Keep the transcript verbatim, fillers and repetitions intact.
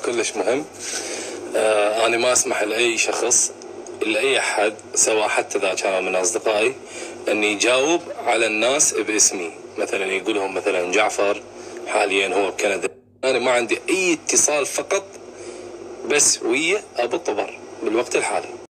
كلش مهم. آه انا ما اسمح لاي شخص، لاي احد سواء حتى اذا كان من اصدقائي، ان يجاوب على الناس باسمي، مثلا يقولهم مثلا جعفر حاليا هو بكندا. انا ما عندي اي اتصال، فقط بس ويا ابو الطبر بالوقت الحالي.